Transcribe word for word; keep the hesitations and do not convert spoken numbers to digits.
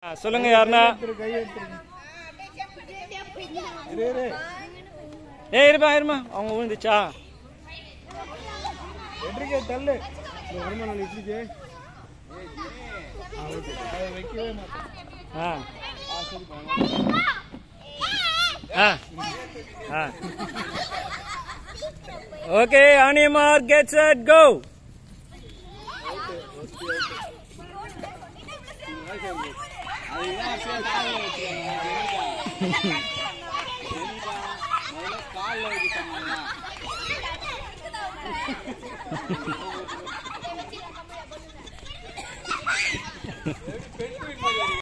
சொல்லுங்க யாருன்னா ஏ இருமா இருமா அவங்க விழுந்துச்சா தள்ளு ஓகே அனிமார் கெட் செட் கோ கால்